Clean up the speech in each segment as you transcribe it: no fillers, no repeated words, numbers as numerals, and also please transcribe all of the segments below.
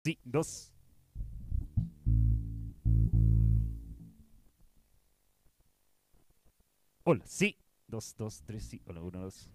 sí, 2. Hola, sí. 2, 2, 3, sí. Hola, 1, 2.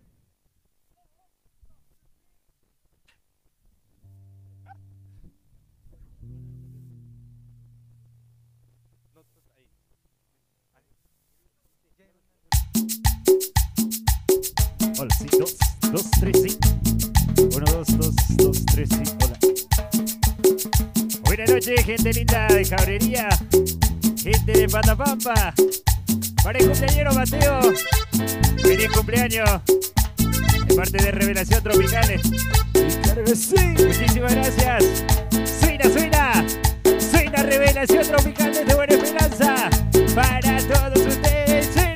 Hola, sí. 2, 2, 3, sí. 1, 2, 2, 2, 3, sí. Hola. Buenas noches, gente linda de Cabrería. Gente de Patapampa. Para el cumpleañero Mateo. Feliz cumpleaños. De parte de Revelación Tropicales. Claro que sí. Muchísimas gracias. Suena, suena. Suena Revelación Tropicales de Buena Esperanza. Para todos ustedes. ¡Suene!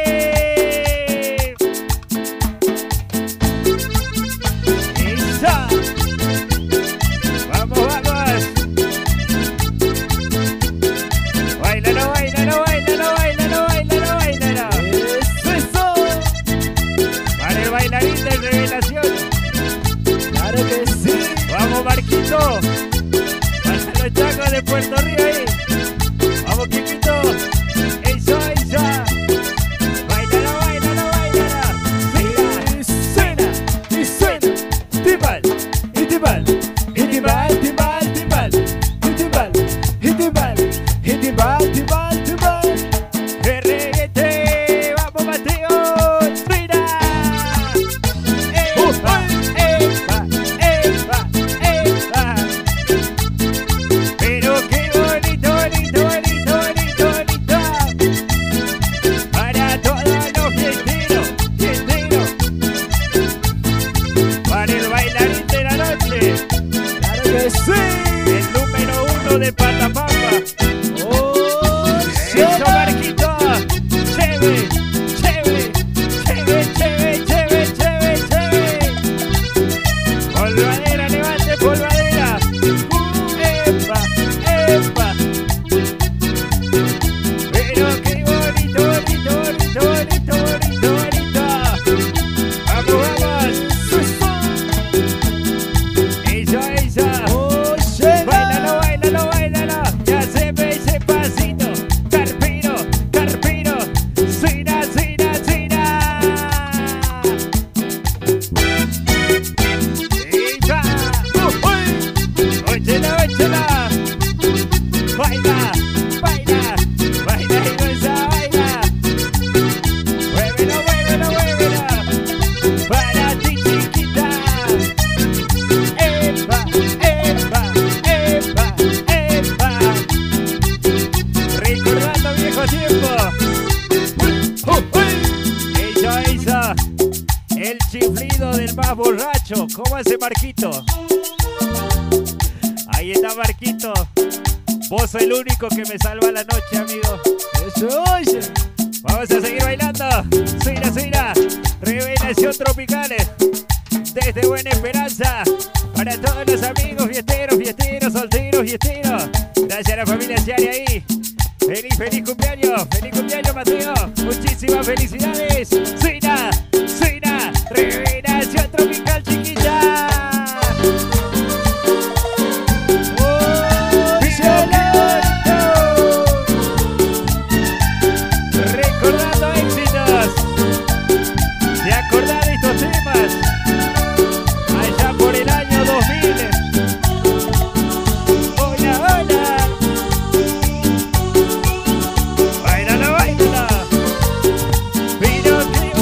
¡Eso! ¡Vamos, vamos! ¡Bailalo, bailalo, bailalo, bailalo, bailalo, bailalo! Eso. Para el bailarín de Revelación. Claro que sí. ¡Vamos, Marquito! ¡Para los chacos de Puerto Río ahí! ¡Vamos, Quiquito! ¡Eso, eso! ¡Bailalo, bailalo, bailalo! Y suena, y suena. ¡Timbal! Y timbal, y timbal, timbal, timbal. Y timbal, y timbal, y timbal, timbal, timbal. ¡El reguete! ¡Vamos, Mateo! ¡Suena! ¡Epa! ¡Epa! ¡Epa! ¡Epa! Pero qué bonito, bonito, bonito, bonito, bonito. Para todos los fiesteros, fiesteros. Para el bailarín de la noche. Claro que sí. El número 1 de Patapampa. Oh, ¡Eso, Marquito! ¡Chévere! ¡Chévere! ¡Chévere, chévere, chévere, chévere, chévere! ¡Polvadera, levante polvadera! ¡Epa! ¡Epa! Pero qué bonito, bonito, bonito, bonito, bonito, bonito. ¡Vamos, vamos! ¡Eso, eso! oh, suena. ¡Báilalo, báilalo, báilalo! ¡Ya se ve ese pasito! ¡Carpino, carpino! ¡Suena, suena, suena! ¡Esa! ¡Óchela, óchela! ¡Baila, baila! ¡Baila y goza, baila! ¡Muévelo, muévelo, muévelo! ¡Para ti, chiquita! ¡Epa, epa, epa, epa! Recordando viejo tiempo. Eso, eso. El chiflido del más borracho. ¿Cómo hace Marquito? Ahí está Marquito. Vos sos el único que me salva la noche, amigo. Eso, oye. Vamos a seguir bailando. Suena, suena. Revelación Tropicales. Desde Buena Esperanza. Para todos los amigos fiesteros, fiesteros, solteros, fiesteros. Gracias a la familia Ciari ahí. Feliz, feliz cumpleaños. Feliz cumpleaños, Mateo. Muchísimas felicidades. Suena, suena. Revelación Tropical, chiquilla. Oh, Recordando éxitos. ¿Te acordás de estos temas? Allá por el año 2000. Hola, hola. Bailala, bailala. Pero qué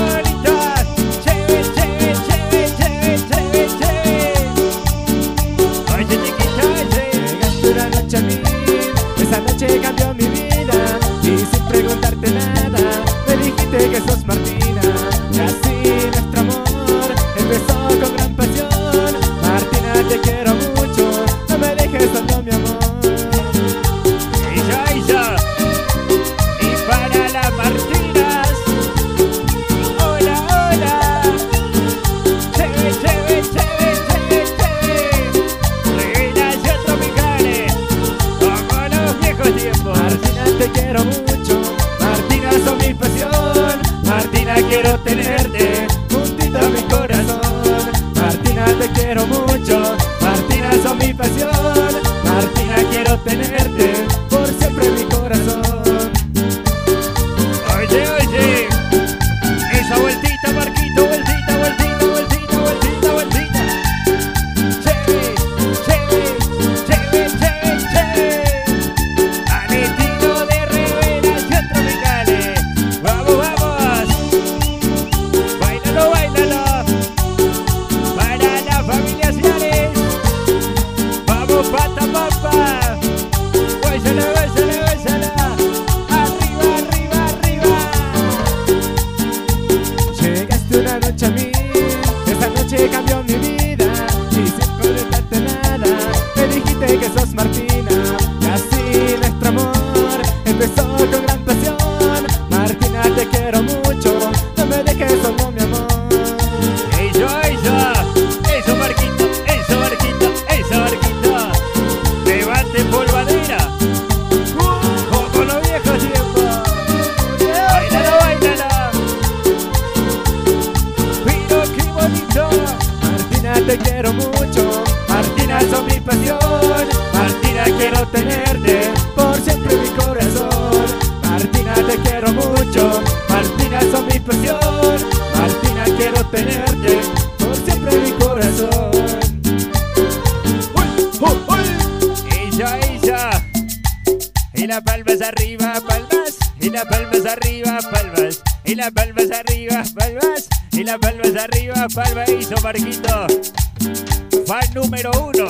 y las palmas arriba, palmas, y las palmas arriba, palmas, y las palmas arriba, palmas, y las palmas arriba, palmas. Hizo Marquito, fan número 1.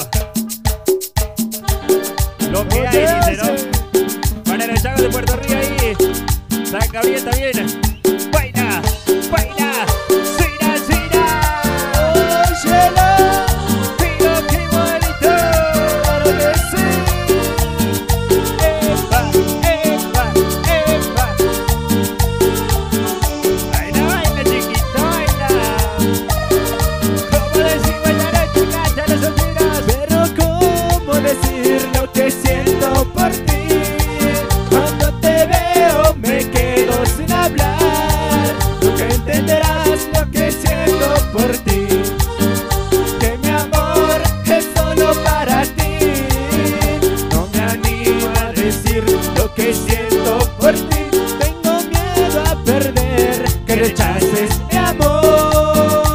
Lo que hay, dice, ¿no? Para los chavos de Puerto Rico ahí. Saca bien, está bien. Baila, baila, sira, sira. Óyelo, Pero qué bonito. claro que sí. Epa, epa, epa. Baila, baila, chiquito, baila. ¿Cómo decir bailar, chicas, ya las solteras? Pero cómo decir lo que siento por ti. Cuando te veo me quedo sin hablar. Nunca entenderás lo que siento por ti. Que mi amor es solo para ti. No me animo a decir lo que siento por ti. Tengo miedo a perder, que rechaces mi amor.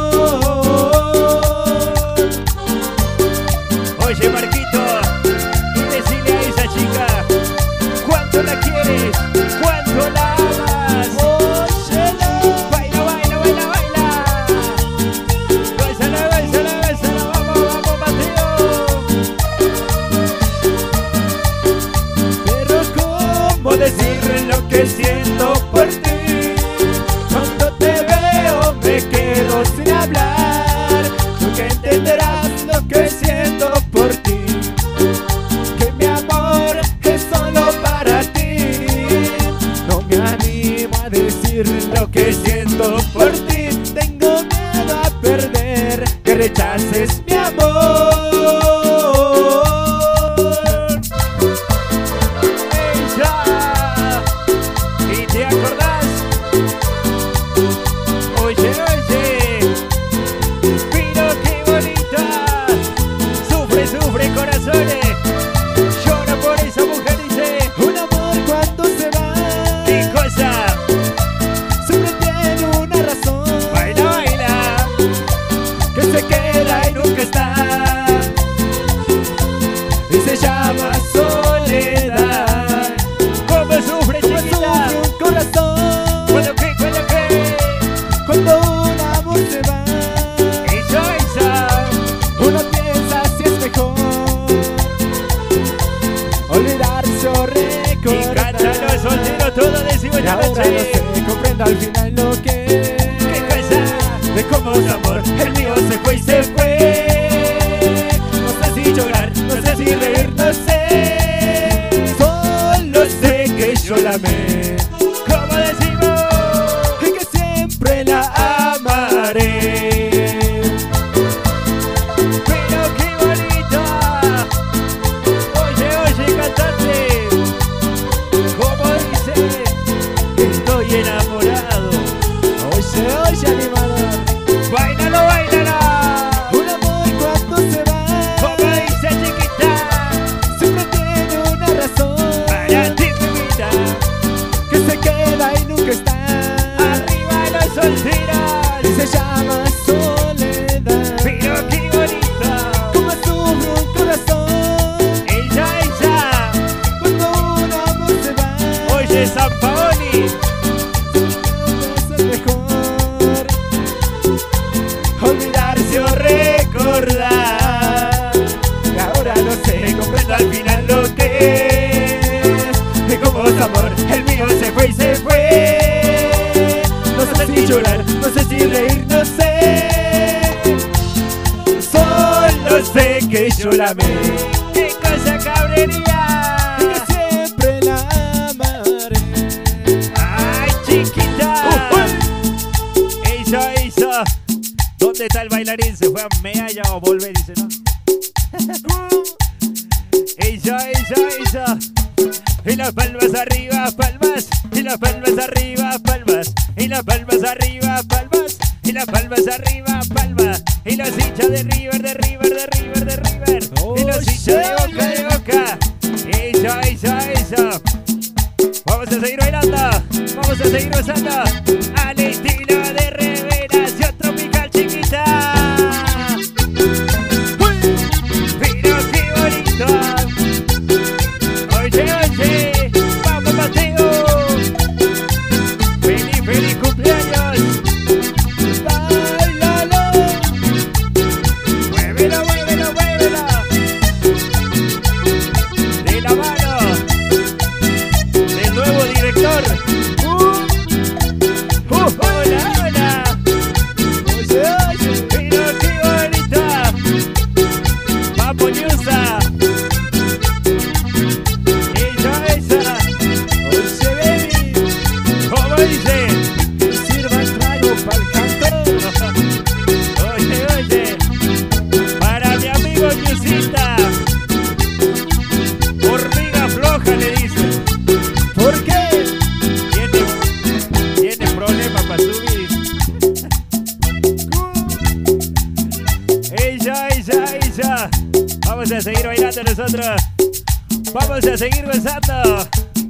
Oye, Marquito, y decile a esa chica cuánto la quieres, cuánto la amas. Óyelo, Baila, baila, baila, baila. Gózala, gózala, gózala. Vamos, vamos, Mateo. pero cómo decir lo que siento por ti. Cuando te veo me quedo sin hablar. Nunca entenderás lo que siento por ti. Que mi amor es solo para ti. No me animo a decir lo que siento por ti. Tengo miedo a perder, que rechaces mi amor. Ella. ¿Y te acordás? Oye, oye. Pero qué bonita. Sufre, sufre, corazones. Llora por esa mujer, dice. Un amor cuando se va, ¿Qué cosa? siempre tiene una razón. Baila, baila. Que se queda y nunca está. Y se llama soledad. ¿Cómo sufre, Como chiquita? sufre un corazón ¿Cuándo qué? ¿Cuándo qué? cuando un amor se va. Esa, esa. Uno piensa si es mejor olvidarse o Y recordar. cantan los solteros todos decimos Y la ahora no noche. sé, comprendo al final lo que ¿Qué cosa? de cómo un amor, el mío se fue y se fue. No sé si llorar, no sé si reír, no sé. Solo sé que yo la amé ¿Cómo decimos? y que siempre la amaré. Pero qué bonita. Oye, oye, cantante. ¿Cómo dice? Estoy enamorado. Oye, oye, animador, Bailalo, bailalo. un amor cuando se va ¿Cómo dice, chiquita? siempre tiene una razón. Para ti, chiquita. Que se queda y nunca está. Arriba los solteros. Y se llama soledad. Pero qué bonita. Como sufre un corazón Ella. cuando un amor se va. Oye, San Paoli. Es el mejor olvidarse o recordar. Y ahora no sé, comprendo al final lo que es. De cómo es amor, el mío se fue y se fue. No sé si llorar, no sé si reír, no sé. Solo sé que yo la amé ¡Qué cosa cabrería! y que siempre la amaré. ¡Ay, chiquita! Eso. ¿Dónde está el bailarín? ¿Se fue a Mealla o volver? Dice, ¿no? Eso. Y las palmas arriba, palmas. Y las palmas arriba, palmas. Y las palmas arriba, palmas. Y las palmas arriba, palmas. Y los hinchas de River, de River, de River, de River. Y los hinchas de Boca, de Boca. Eso. Vamos a seguir bailando. Vamos a seguir gozando. Al estilo de Revelación Tropical, chiquita. Pero qué bonito. Oye. nosotros. Vamos a seguir gozando.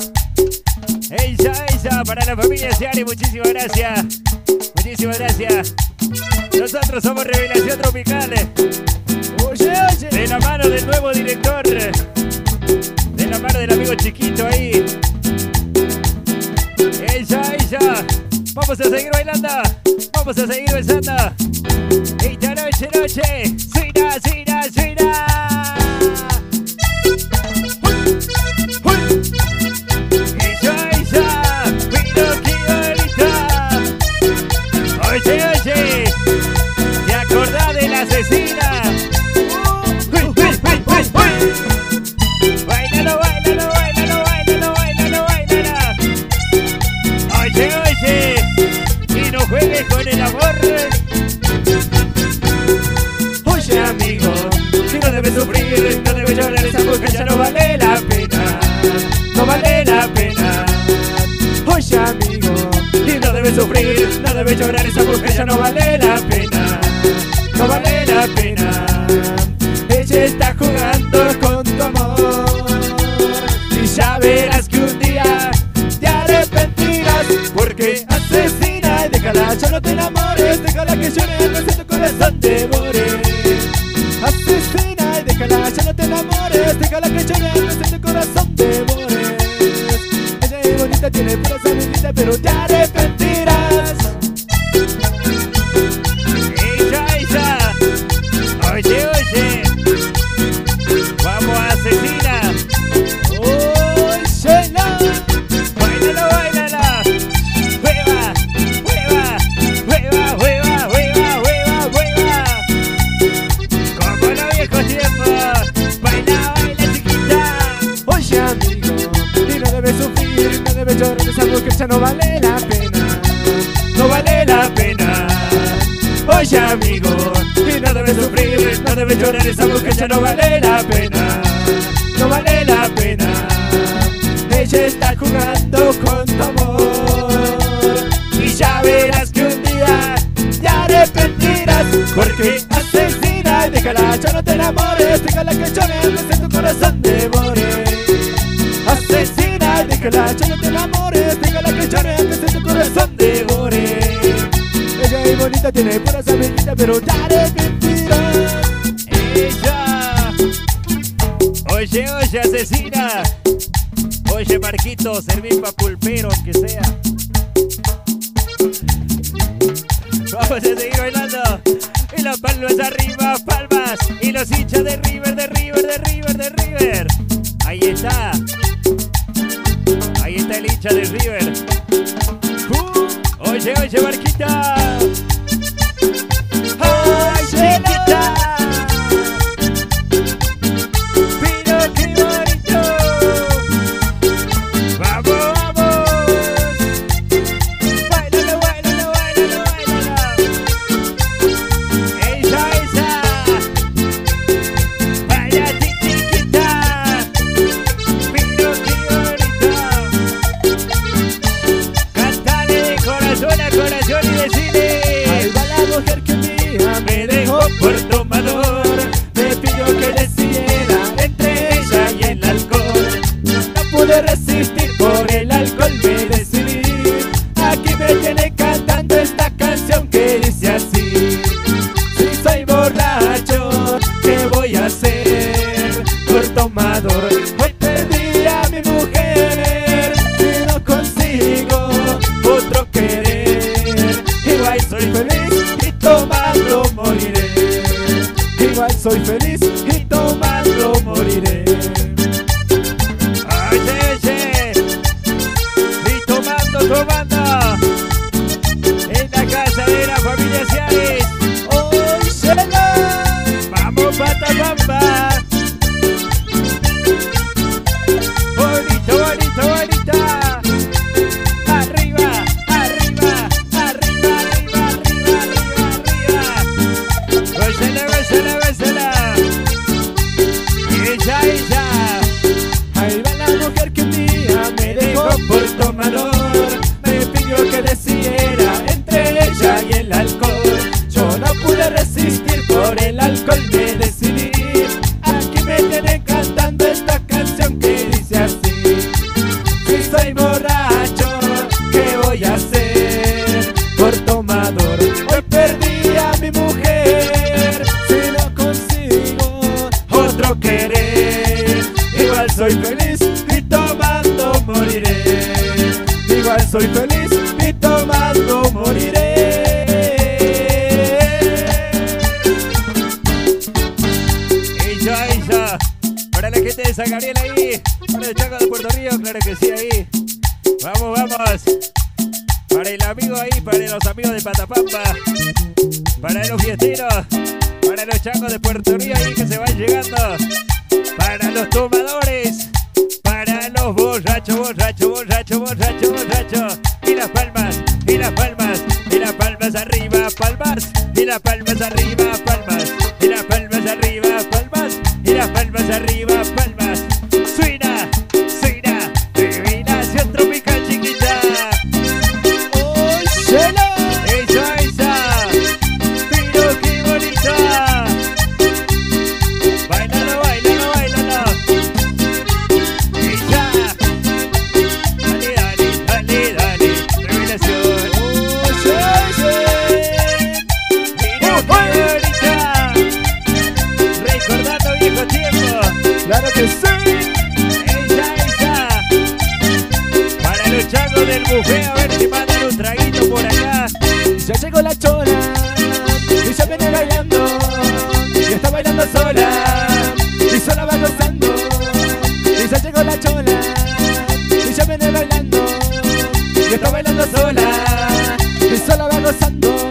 Ella, para la familia Ciari, muchísimas gracias. Muchísimas gracias. Nosotros somos Revelación Tropical. Oye, oye. De la mano del nuevo director. De la mano del amigo chiquito ahí. Ella. Vamos a seguir bailando. Vamos a seguir besando. Esta noche. Suena. Oye, ¿te acordás de la asesina? Bailalo. Oye, y no juegues con el amor. Oye, amigo, que no debes sufrir, no debes llorar, esa mujer ya no vale la pena. No vale la pena. Oye, amigo, y no debes sufrir, no debes llorar, esa mujer ya no vale la pena. No vale la pena. Ella está jugando con tu amor y ya verás que un día te arrepentirás, porque asesina y déjala, ya no te enamores, déjala que llore antes de tu corazón devore. Asesina y déjala, ya no te enamores, déjala que llore antes de tu corazón devore. Ella es bonita, tiene pura sabiduría, pero te arrepentirás. Ella. Oye. Vamos, asesina. Óyela. Bailala. Hueva. Como en los viejos tiempos. Baila, chiquita. Oye, amigo, y no debes sufrir, no debes llorar, es algo que ya no vale la pena. No vale la pena. Oye, amigo, y no debes sufrir, no debes llorar, esa mujer ya no vale la pena. No vale la pena. Ella está jugando con tu amor y ya verás que un día te arrepentirás, porque asesina y déjala, ya no te enamores, déjala que llore antes de tu corazón devore. Asesina y déjala, ya no te enamores, déjala que llore antes de tu corazón devore. Ella es bonita, tiene pura sabiduría, pero te arrepentirás. Ella. Oye, asesina. Oye, Marquito, servir pa' pulpero, aunque sea. Vamos a seguir bailando. Y las palmas arriba, palmas. Y los hinchas de River. Ahí está. Ahí está el hincha de River. Oye, Marquita. ¡Ay, chiquita! ¡Pero qué bonito! ¡Vamos! ¡Bailalo! ¡Esa! ¡Vaya chiquita! ¡Pero qué bonito! Cántale de corazón a corazón y decile: ahí va la mujer que un día me dejó por tomador. Me pidió que decidiera entre ella y el alcohol. No pude resistir, por el alcohol me decidí. Aquí me tiene cantando esta canción que dice así: si soy borracho, ¿qué voy a hacer? Por tomador hoy perdí a mi mujer y no consigo otro querer. Igual soy feliz y tomando moriré. Igual soy feliz y tomando moriré. Oye, y tomando en la casa de la familia Ciares. Óyela. Vamos, Patapamba. Bonita. Arriba. Gózala. Ella. Ahí va la mujer que un día me dejó por tomador. Me pidió que decidiera entre ella y el alcohol. Yo no pude resistir, por el alcohol me decidí. Aquí me tienen cantando soy feliz y tomando moriré. Igual soy feliz y tomando moriré. Ella, para la gente de San Gabriel ahí, para el Chaco de Puerto Río, claro que sí ahí. Vamos, vamos. Para el amigo ahí, para los amigos de Patapampa, para los fiesteros, para los chacos de Puerto Río ahí que se van llegando, para los tomadores, para los borrachos, borrachos, borrachos, borrachos, borrachos. Y las palmas, y las palmas, y las palmas arriba, palmas, y las palmas arriba, palmas, y las palmas arriba, palmas, y las palmas arriba, palmas. Suena, suena, Revelación Tropical, chiquita. Esa, pero qué bonita. Bailalo, bailalo, bailalo. Esa. Dale, dale, dale, dale. Revelación. Mira qué bonita. Recordando viejo tiempo. Claro que sí. Esa. Para los chacos del buffet, a ver si mandan un traguito por acá. Ya llegó la chola y ya viene bailando. Y está bailando sola y sola va gozando. Y ya llegó la chola y ya viene bailando. Y está bailando sola y sola va gozando.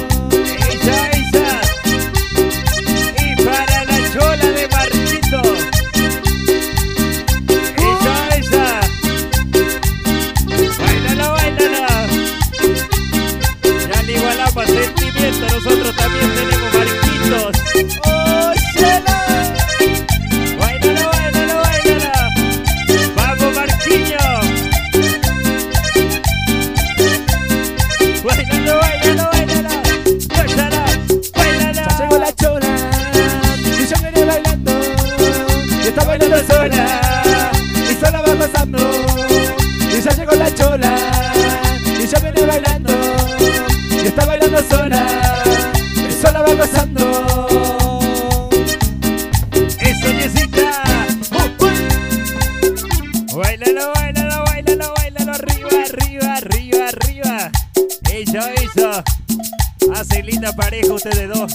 Esa. Y para la chola de Marquito. Esa. Bailala, bailala. Ya le igualamos sentimiento, nosotros también tenemos Marquitos. Bailala, bailala, bailala. Vamos, Marquiño. Bailala, bailala, bailala. Bailala, bailala. Ya llegó la chola y ya viene bailando. Y está bailando sola y sola va pasando. Y ya llegó la chola y ya viene bailando. Y está bailando sola y sola va pasando. Eso, Niecita. Bailalo, bailalo, bailalo, bailalo. Arriba, arriba, arriba, arriba. Eso. Hacen linda pareja ustedes dos.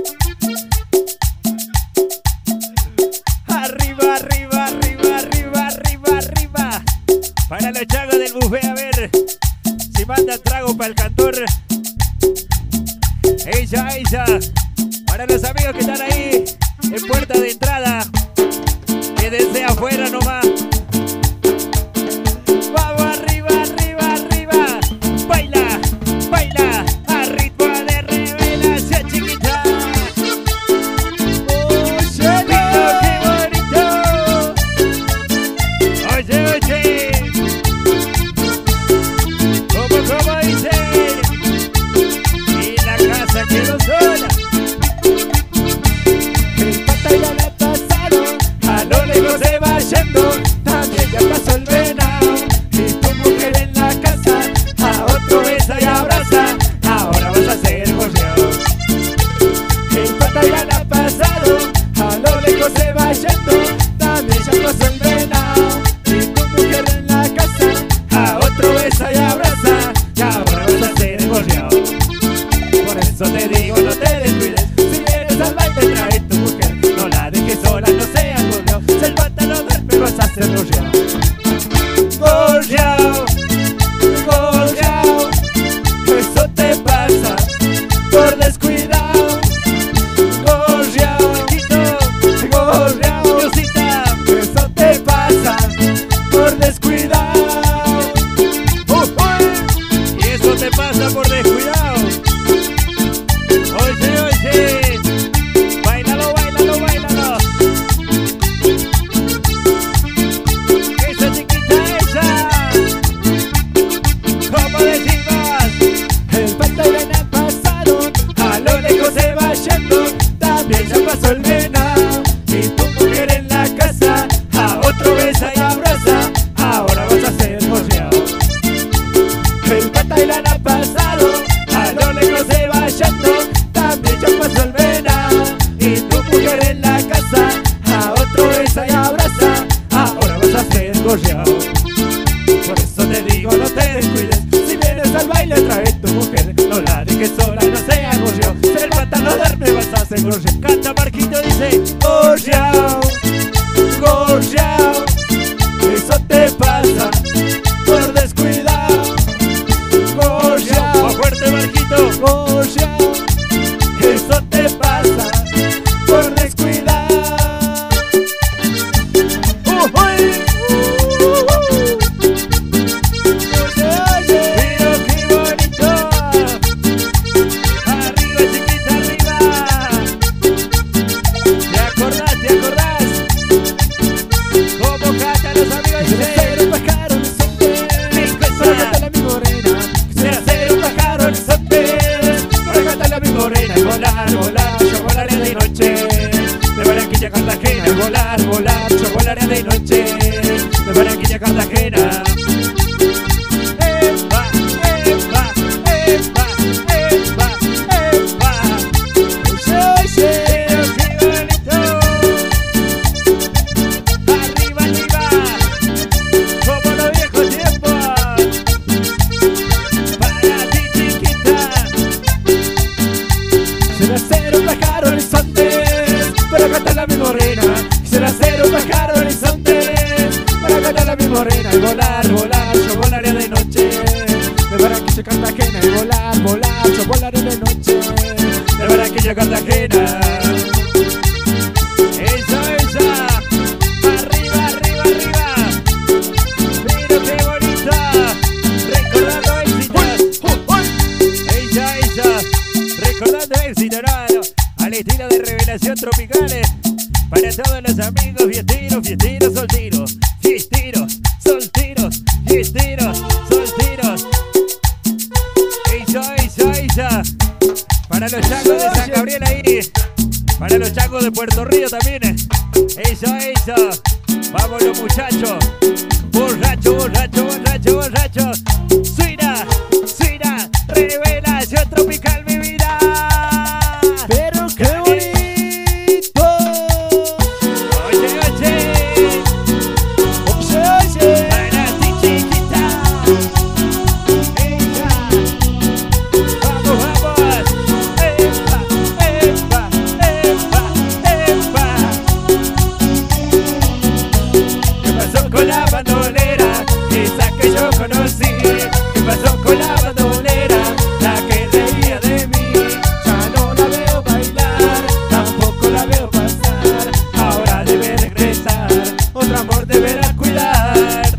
Arriba, arriba, arriba, arriba, arriba, arriba. Para los chagos del buffet, a ver si mandan trago para el cantor. Ella. Para los amigos que están ahí en puerta de entrada, quédense afuera nomás. Vamos arriba, arriba, arriba. Baila, baila, a ritmo de Revelación, chiquita. Mira qué bonito. Oye. ¿Cómo dice? Y la casa quedó sola. El pata ya le pasaron, a lo lejos se va yendo. También ya pasó el venado y tu mujer en la casa a otro besa y abraza. Ahora vas a ser gorreado. El pata ya le ha pasado, a lo lejos se va yendo. También ya pasó el venado y tu mujer en la casa a otro besa y abraza. Y ahora vas a ser gorreado. Por eso te digo, no te descuides. Si vienes al baile, trae tu mujer. No la dejes sola, no seas gorreado. Si el pata no duerme, vas a ser gorreado. Gorreado, eso te pasa por descuidado. Gorreado, Diosita, eso te pasa por descuidado. Y eso te pasa por descuidado. Oye. Bailalo, bailalo, bailalo. gorreado. Por eso te digo, no te descuides. Si vienes al baile, trae tu mujer. No la dejes sola, no sea gorreado. Si el pantalón darme vas a hacer gorreado. Canta Marquito, dice Gorreado, gorreado. Eso te pasa por descuidado. Gorreado, más fuerte Marquito. gorreado. Eso te pasa por descuidado. Pero qué bonito. Arriba chiquita, arriba. ¿Te acordás? ¿Te acordás? ¿Cómo cantan los amigos? Quisiera ser un pájaro horizonte para cantarle a mi morena. Quisiera ser un pájaro horizonte para cantarle a mi morena. Y volar, volar, yo volaré de noche. De Barranquilla a Cartagena. Y volar, volar, yo volaré de noche. De Barranquilla a Cartagena. Epa, epa, epa, epa, epa. Pero qué bonito. Arriba, arriba. Como los viejos tiempos. Para ti chiquita. Quisiera ser un pájaro horizonte para cantarle a mi morena. Quisiera ser un pájaro horizonte para cantarle a mi morena. Y volar, volar, yo volaré de noche. De Barranquilla a Cartagena. Y volar, volar, yo volaré de noche. De Barranquilla a Cartagena. Esa, esa. Arriba, arriba, arriba. Pero qué bonita. Recordando éxitos. Ella. Recordando éxitos, hermano. Al estilo de Revelación Tropicales. Para todos los amigos fiesteros, fiesteros, solteros. Fiesteros, solteros, fiesteros, solteros. Ella. Para los chacos de San Gabriel ahí. Para los chacos de Puerto Río también. Ella. Vamos los muchachos. Borracho, borracho, borracho, borracho. Suena, suena. Revelación Tropical, mi vida. Pero qué bonito. Oye, oye. Para ti chiquita. Ella. Vamos, vamos. Epa, epa, epa, epa. ¿Qué pasó con la bandolera? Esa que yo conocí. ¿Qué pasó con la bandolera? La que reía de mí. Ya no la veo bailar, tampoco la veo pasar. Ahora debe regresar. Otro amor deberá cuidar.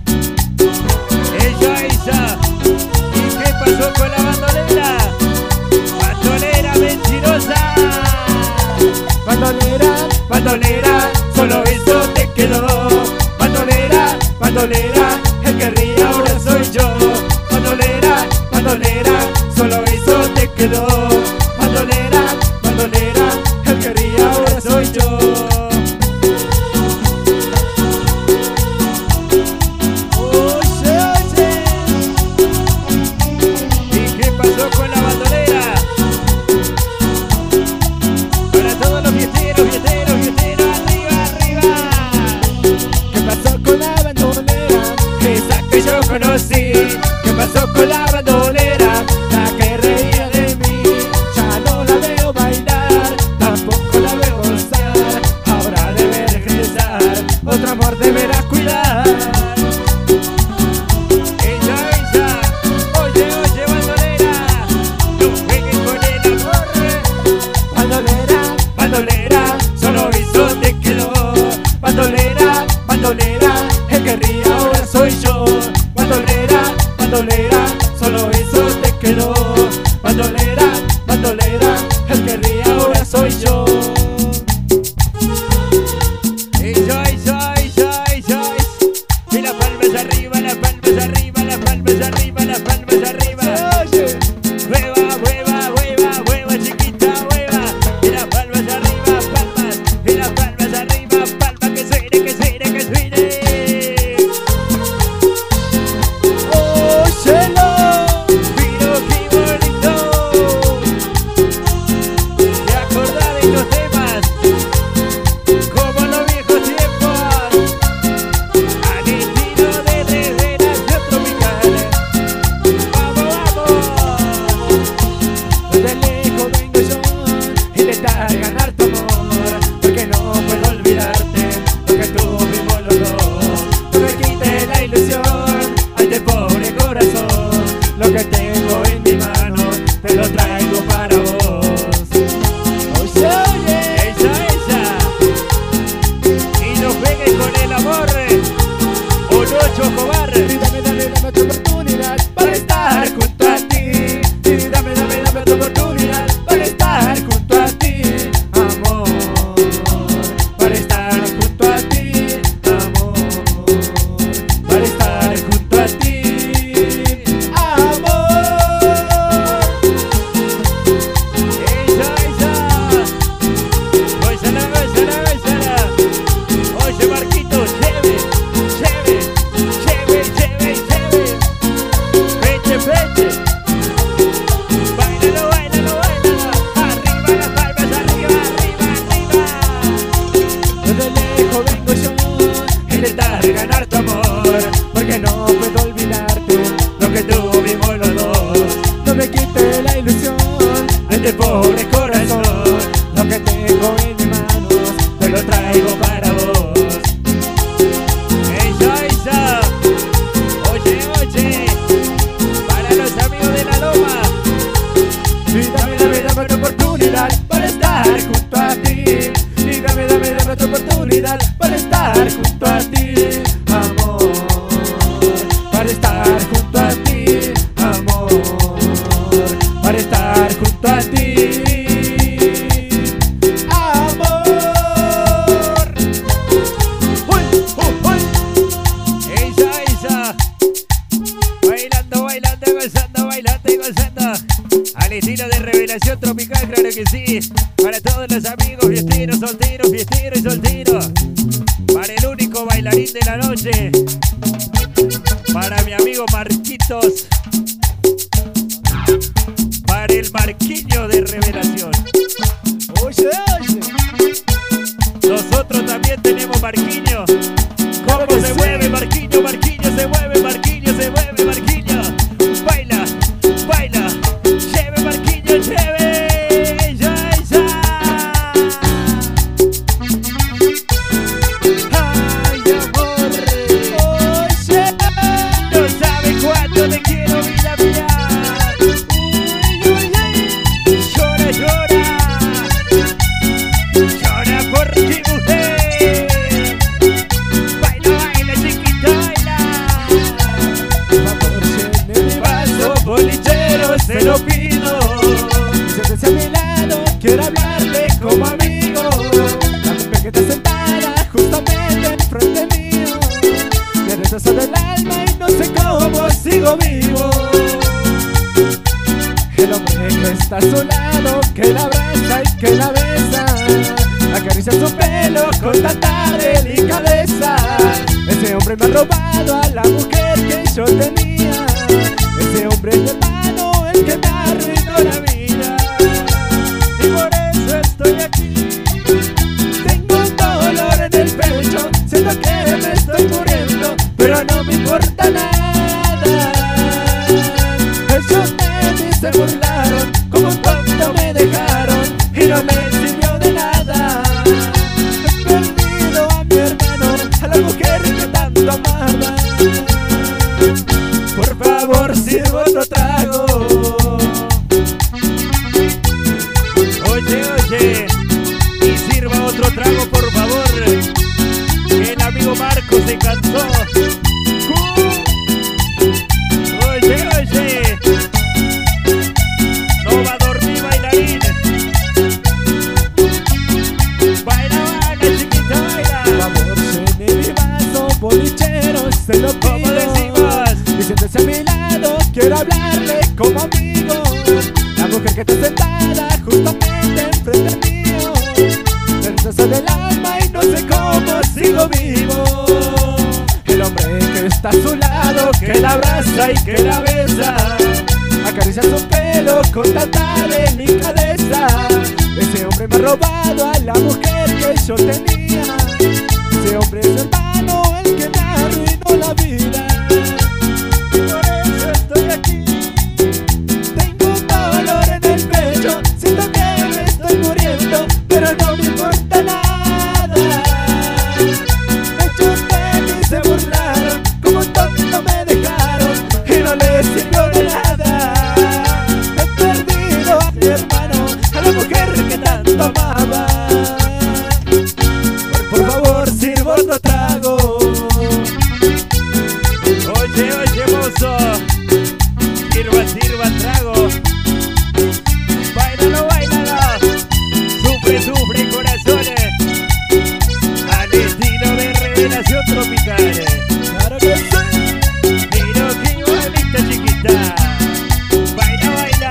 Ella. ¿Y qué pasó con la bandolera? Bandolera mentirosa. Bandolera, bandolera, solo eso te quedó. Bandolera, bandolera, el que ríe ahora soy yo. Bandolera, bandolera, solo eso te quedó. Bandolera, bandolera, el que ríe ahora soy yo. ¿Y qué pasó con la bandolera? Para todos los fiesteros, fiesteros, fiesteros, arriba, arriba. ¿Qué pasó con la bandolera? Esa que yo conocí. ¿Qué pasó con la bandolera? La que reía de mí. Ya no la veo bailar, tampoco la veo gozar. Ahora debe regresar, otro amor deberá cuidar. Ella. Oye, bandolera. No jueguen con el amor. Bandolera, bandolera, solo eso te quedó. Bandolera, bandolera, el que ríe ahora soy yo. Bandolera, bandolera, solo eso te quedó. Bandolera, bandolera, el que ríe ahora soy yo. Ella. Y las palmas arriba, las palmas arriba, las palmas arriba, las palmas arriba. Oye, Hueva, chiquita, hueva. Y las palmas arriba, palmas. Y las palmas arriba, palmas. Que suene, que suene, que suene. óyelo. ganar tu amor, porque no puedo olvidarte lo que tuvimos los dos. No me quite la ilusión de este pobre corazón, lo que tengo en mis manos te lo traigo para vos. Esa, oye, oye, para los amigos de la Loma. Y dame otra oportunidad para estar junto a ti. Y dame otra oportunidad para estar junto a ti, amor. Para estar junto a ti, amor. Para estar junto a ti, amor. Esa, bailando, bailando, gozando, bailando y gozando. Al estilo de Revelación Tropical, claro que sí. Para todos los amigos fiesteros, solteros, fiesteros y solteros. Para el único bailarín de la noche. Para mi amigo Marquitos. Para el Marquiño de Revelación. Oye, oye. Nosotros también tenemos Marquiño. Claro ¿Cómo que se sí. mueve Marquiño? Marquiño se mueve, Marquiño se mueve, Marquiño. Baila, baila. Lleve Marquiño, lleve. Esa. Ay, amor. Oye. No sabe cuánto te quiero, vida mía. Llora, llora. Llora por ti, mujer. Baila, baila, chiquita, baila. Favor, llene mi vaso, Bolichero, se lo pido. siéntese a mi lado, quiero hablarle como amigo. La mujer que está sentada justamente enfrente mío, me rechaza del alma y no sé cómo sigo vivo. El hombre que está a su lado, que la abraza y que la besa, acaricia su pelo con tanta delicadeza. Ese hombre me ha robado a la mujer que yo tenía. Ese hombre es mi hermano, el que me arruinó la vida. Y por eso estoy aquí. Tengo un dolor en el pecho, siento que me estoy muriendo, pero no me importa nada. Ellos de mí se burlaron, como un tonto me dejaron y no me sirvió de nada. He perdido a mi hermano, a la mujer que tanto amaba. Por favor, sirva otro trago. Oye, oye. Y sirva otro trago, por favor. Que el amigo Marco se cansó. Oye, oye. No va a dormir bailarín. Baila, baila, chiquita, baila. Favor, llene mi vaso, bolichero, se lo pido. ¿Cómo decimos? Y siéntese a mi lado, quiero hablarle como amigo. La mujer que está sentada justamente enfrente mío, me rechaza del alma y no sé cómo sigo vivo. El hombre que está a su lado, que la abraza y que la besa, acaricia su pelo con tanta delicadeza. Ese hombre me ha robado a la mujer que yo tenía. Ese hombre es mi hermano, el que me arruinó la vida. Por eso estoy aquí. Tengo un dolor en el pecho, siento que me estoy muriendo, pero no me importa nada. Ellos de mí se burlaron, como un tonto me dejaron y no les sirvió de nada. He perdido a mi hermano, a la mujer que tanto amaba. Por favor, sirva otro trago. Oye, oye, mozo. Sirva, sirva el trago. Báilalo, báilalo. Sufre, sufre, corazones. Al estilo de Revelación Tropical. Claro que sí. Pero que igualita, chiquita. Baila, baila.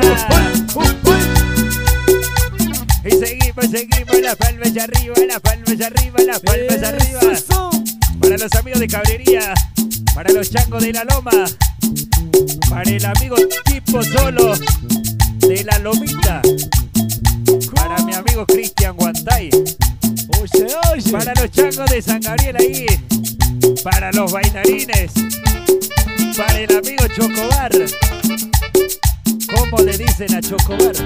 Y seguimos, las palmas arriba, las palmas arriba, las palmas arriba. Eso. Para los amigos de Cabrería, para los changos de la Loma, para el amigo Tipo Solo de la Lomita, para mi amigo Cristian Guantay, Oye, oye. para los changos de San Gabriel ahí, Para los bailarines, para el amigo Chocobar. ¿Cómo le dicen a Chocobar?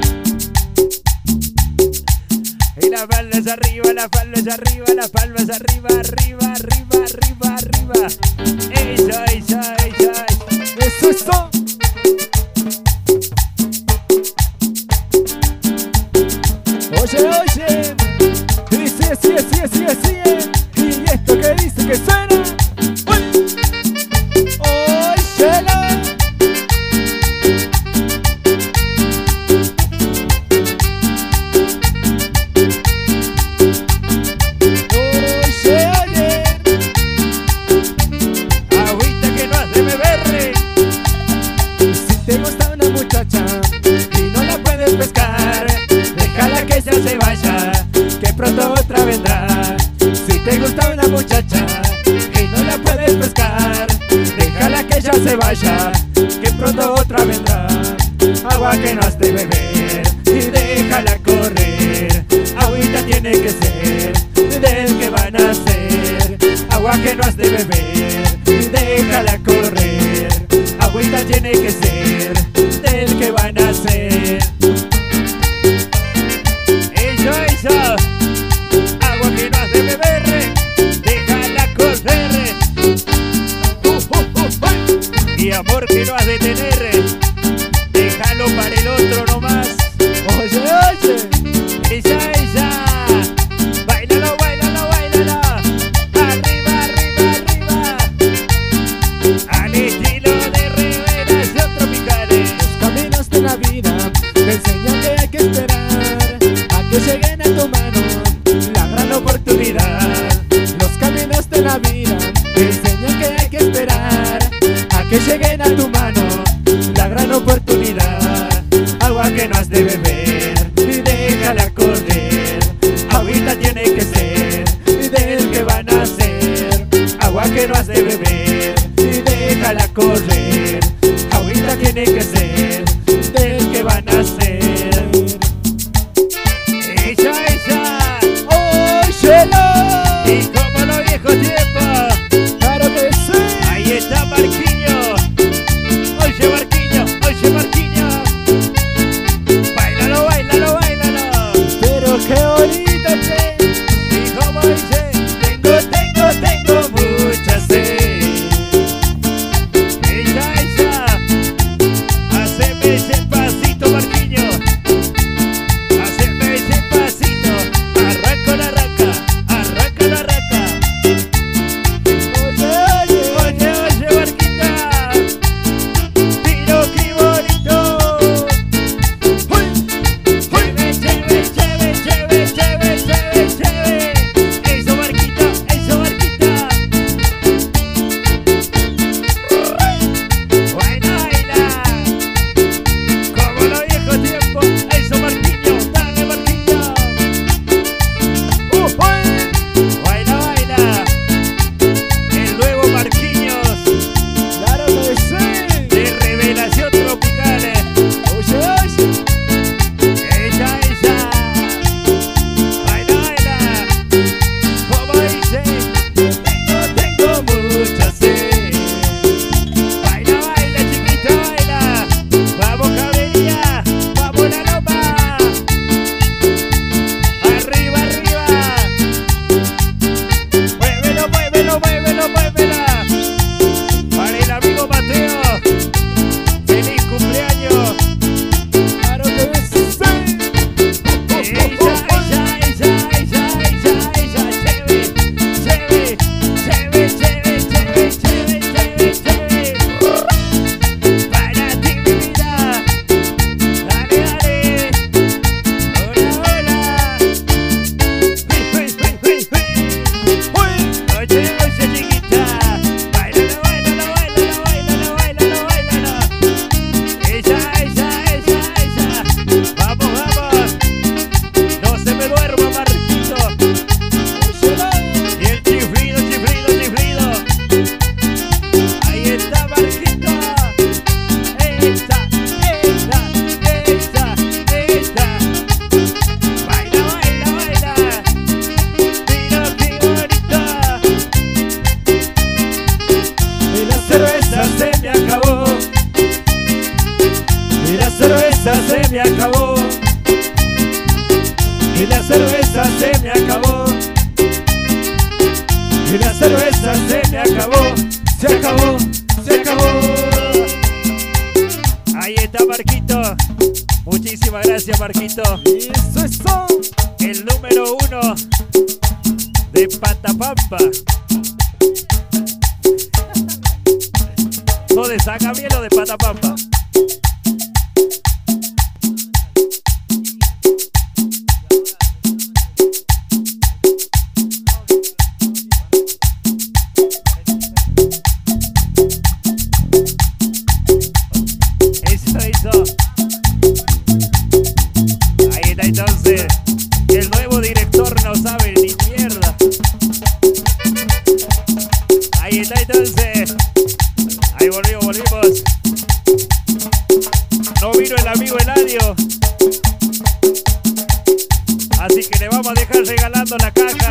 Y las palmas arriba, las palmas arriba, las palmas arriba, arriba, arriba, arriba, arriba. Eso, eso, eso, eso, eso. Oye, oye, dice así, así, así, así. Y esto que dice que suena. Óyelo. Oye, oye. Agüita que no has de beber. Si te gusta una muchacha y no la puedes pescar, déjala que ella se vaya, que pronto otra vendrá. Si te gusta una muchacha y no la puedes pescar, déjala que ella se vaya, que pronto otra vendrá. Agua que no has de beber y déjala correr. Agüita tiene que ser del que van a hacer. Agua que no has de beber y déjala correr. Agüita tiene que ser del que van a hacer. Eso, eso. Agua que no has de beber, déjala correr. Y amor que no has de tener, déjalo para el otro nomás. Oye, oye. Esa, esa. Báilalo, báilalo, báilalo. Arriba, arriba, arriba. Al estilo de Revelación Tropicales. Los caminos de la vida te enseñan que hay que esperar a que lleguen a tu mano la gran oportunidad. Los caminos de la vida te enseñan que hay que esperar a que lleguen a tu mano la gran oportunidad. Agua que no has de beber y déjala correr. Agüita tiene que ser del que van a hacer. Agua que no has de beber y déjala correr. Agüita tiene que ser del que van a hacer. Esa, esa. ¡Óyelo! Y como los viejos tiempos. ¡Claro que sí! Ahí está Marquinho. Oye Marquinho, oye Marquinho. Báilalo, báilalo, báilalo. Pero qué bonito, che. Y como dice, tengo mucha sed. cerveza se me acabó. Y la cerveza se me acabó. Y la cerveza se me acabó. Y la cerveza se me acabó. Se acabó, se acabó. Ahí está Marquito. Muchísimas gracias, Marquito. Eso es todo. El número 1 de Patapampa. ¿Dónde está Gabriel o de Patapampa? Eso. Ahí está entonces. El nuevo director no sabe ni mierda. Ahí está entonces. Ahí volvimos. No vino el amigo Eladio. Así que le vamos a dejar regalando la caja.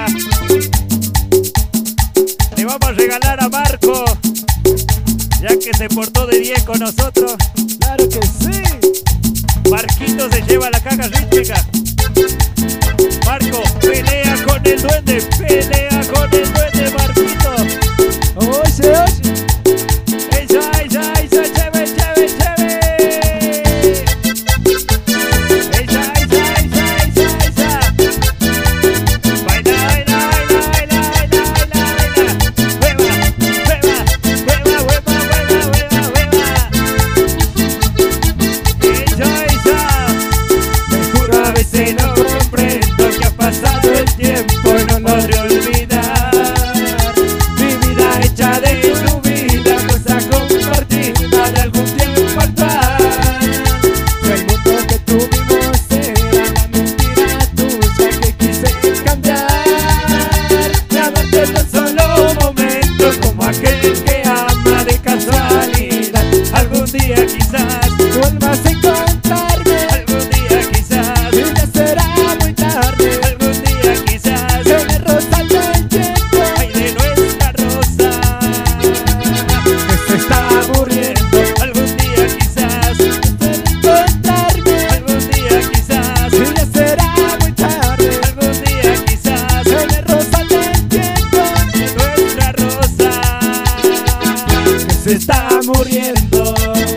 Le vamos a regalar a Marco, ya que se portó de 10 con nosotros. Claro que sí. Marquito se lleva la caja rítmica. Marco, pelea con el duende. Pelea con el duende, Marquito. Oye, oye. Esa, chévere. Esa. Baila. Esa. Te juro a veces no comprendo que ha pasado el tiempo y no podré olvidar. Mi vida hecha de tu vida, cosa compartida de algún tiempo atrás. El mundo que tuvimos era la mentira tuya que quise cambiar. Y amarte tan solo un momento como aquel que ama de casualidad. Algún día quizás vuelvas a encontrarme. Algún día quizás. Y ya será muy tarde. Algún día quizás. Se me roza el tiempo. Ay, de nuestra rosa. Que se está muriendo. Algún día quizás. Encontrarme. Algún día quizás. Y ya será muy tarde. Algún día quizás. Se me roza el tiempo. De nuestra rosa. Que se está muriendo.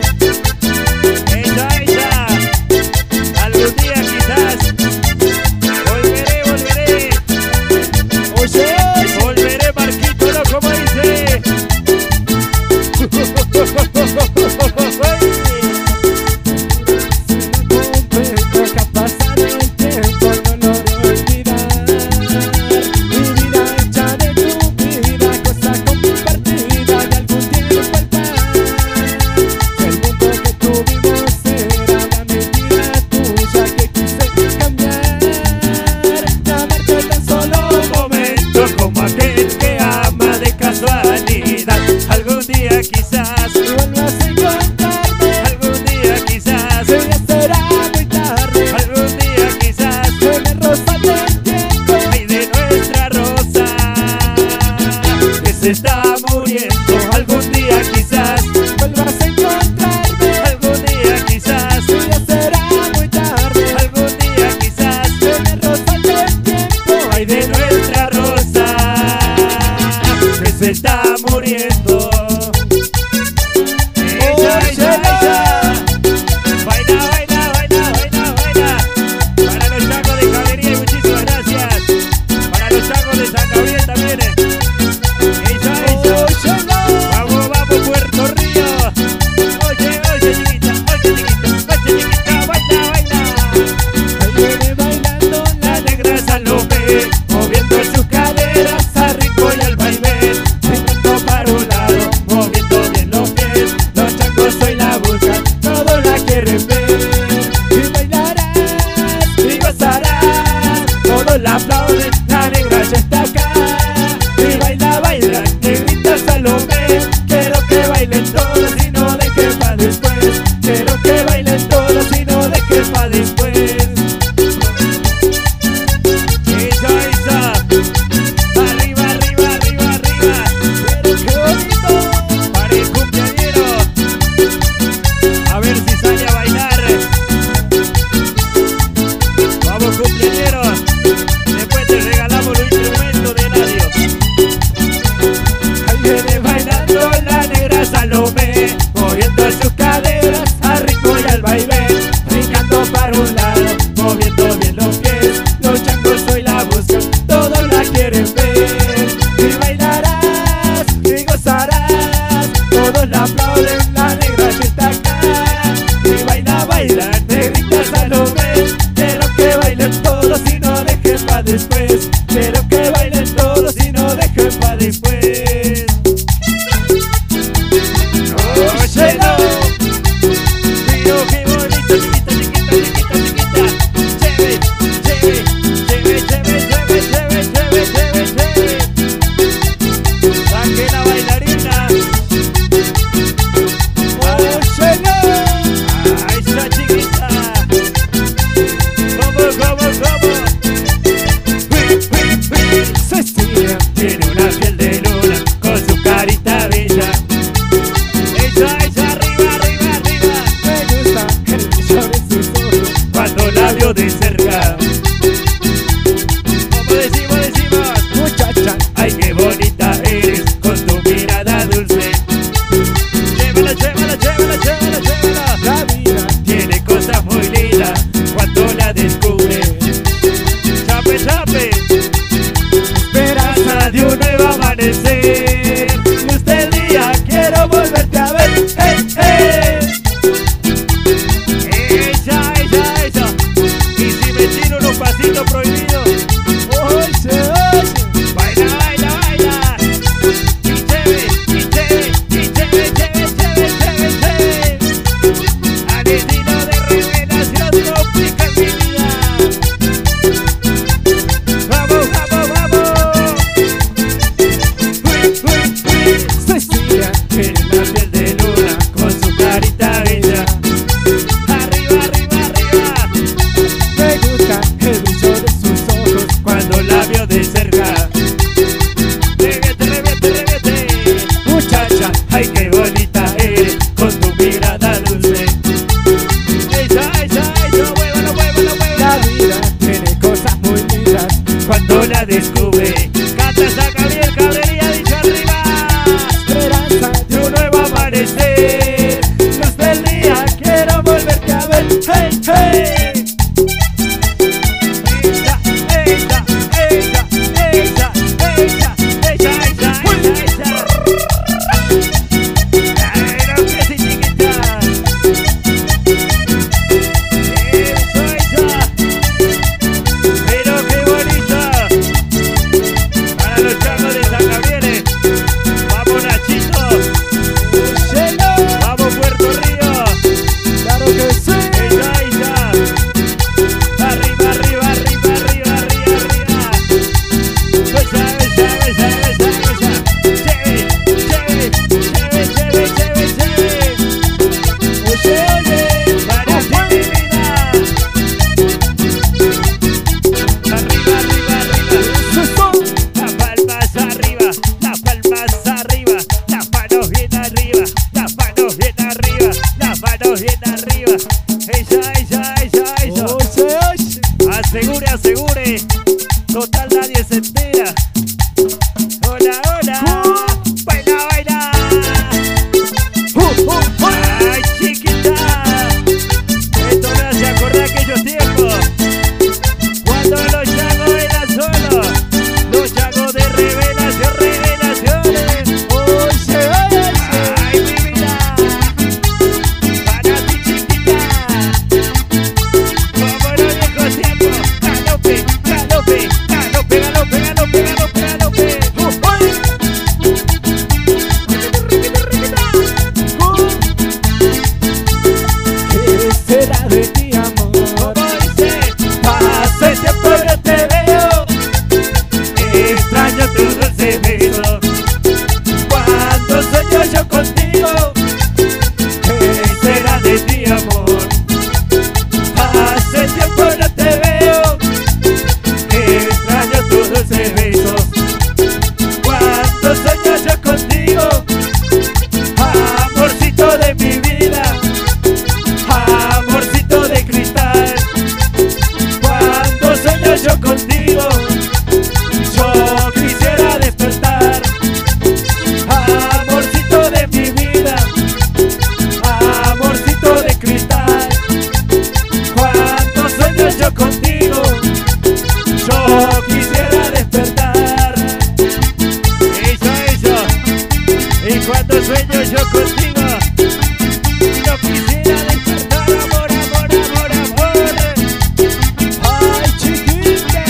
Esa. Algún día quizás. Volveré. Oye, oye. Volveré, Marquito, ¿no? Como dice. Comprendo que ha pasado el tiempo, no logro olvidar. Mi vida hecha de tu vida, cosa compartida de algún tiempo atrás. cuando sueño yo contigo, no quisiera despertar, amor, amor, amor, amor. Ay, chiquita.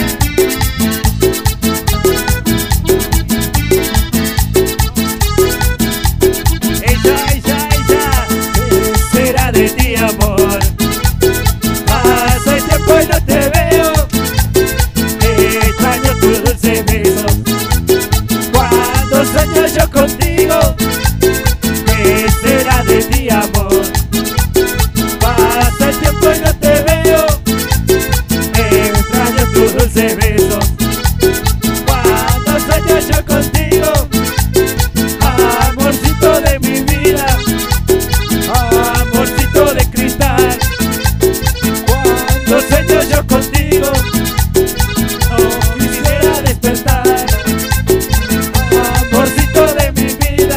Ella, ¿Qué será de ti, amor? Pasa el tiempo y no te veo. Extraño tus dulces besos. Cuando sueño yo contigo, ¿qué será de ti, amor? Pasa el tiempo y no te veo. Extraño tus dulces besos. Cuando sueño yo contigo, amorcito de mi vida, amorcito de cristal. Cuando sueño yo contigo, no quisiera despertar. Amorcito de mi vida,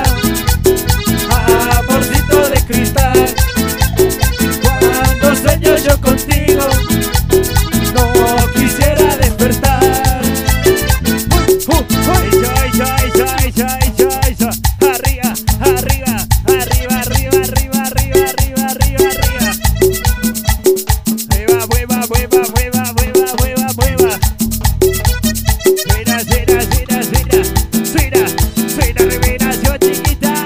amorcito de cristal. Cuando sueño yo contigo, no quisiera despertar. ella. Arriba, arriba, arriba, arriba, arriba, arriba, arriba, arriba, arriba. Mueva, mueva, mueva, mueva, mueva, mueva, mueva. Suena, revelación chiquita.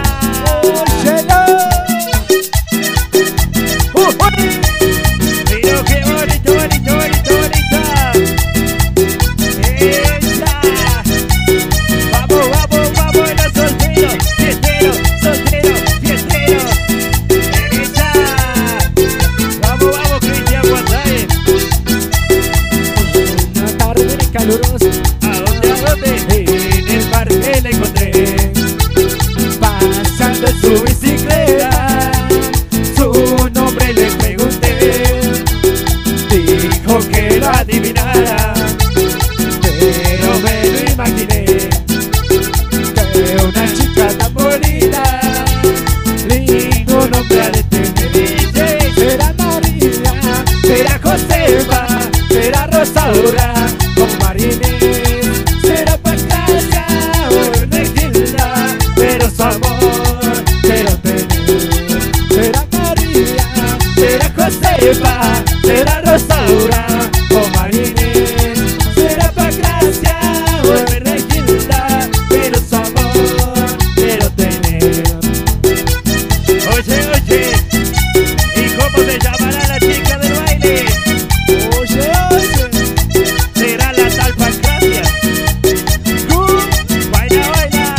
Pero qué bonito, bonito, bonito, bonito. Esa. Vamos, vamos, vamos, los solteros, fiesteros, solteros, fiesteros. Esa. Vamos, vamos, Cristian González. Una tarde calurosa, ¿A dónde, a dónde? en el parque la encontré, pasando en su bicicleta. Su nombre le pregunté, dijo que lo adivinara, pero me lo imaginé, que una chica tan bonita, lindo nombre ha de tener. Será María, será Josefa, será Rosaura o Marinés, será Patricia o Hermenegilda, pero su amor quiero tener. Será María, será Josefa, será Rosaura o Marinés, será Patricia o Hermenegilda, pero su amor quiero tener. Oye, ¿y cómo se llamará la chica del baile? Oye, ¿Será la tal Pancracia? Baila, baila.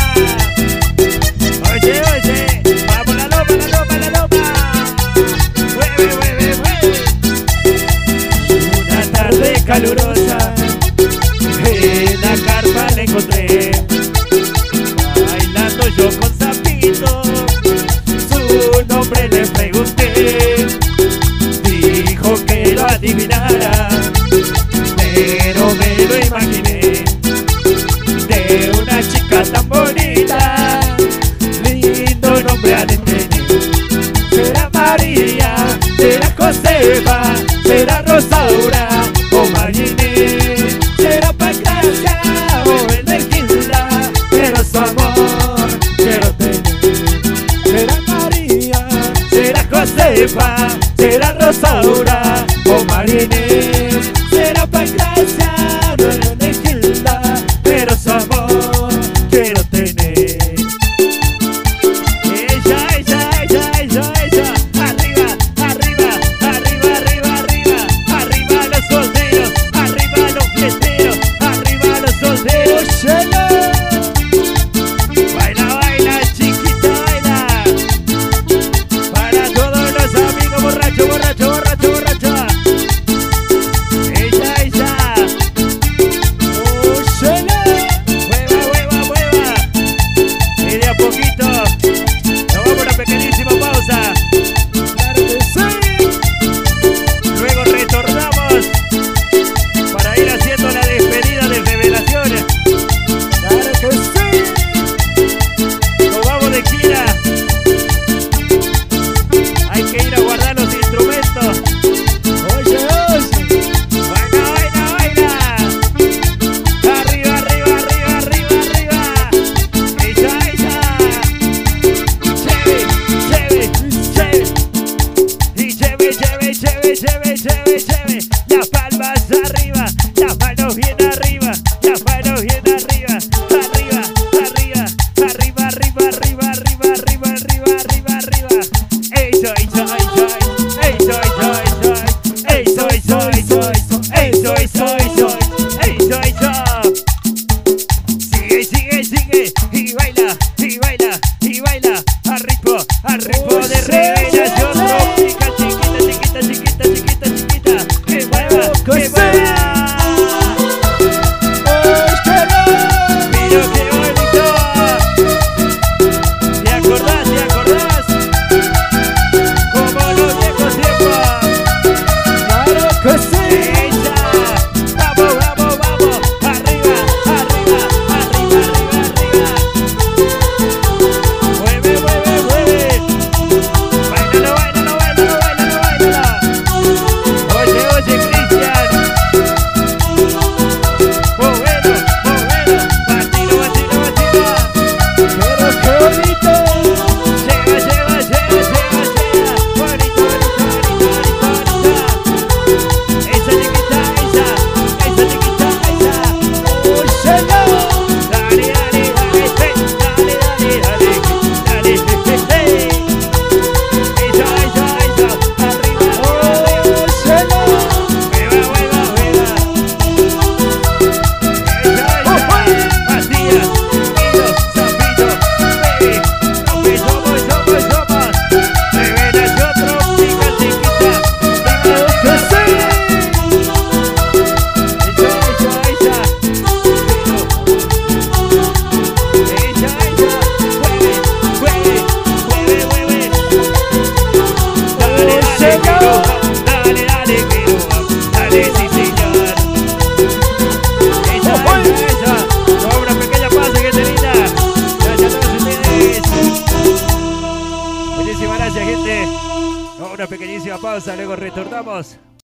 Oye, vamos la loma, la loma, la loma. Mueve, mueve, mueve. una tarde calurosa, en la carpa la encontré, Bailando yo con Zapito. su nombre le pregunté, dijo que lo adivinara, pero me lo imaginé, de una chica tan bonita, lindo nombre ha de tener. Será María, será Josefa, será Rosaura o Marinés, será Pancracia o Hermenegilda, pero su amor quiero tener. Será María, será Josefa, será Rosaura o Marinés, será Pancracia o Hermenegilda, pero su amor quiero tener. Ella. Arriba, arriba, arriba, arriba, arriba. Arriba los solteros, arriba los fiesteros, arriba los solteros. Baila, baila, chiquita, baila. Para todos los amigos pausa, luego retornamos.